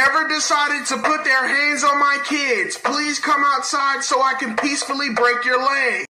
ever decided to put their hands on my kids, please come outside so I can peacefully break your leg.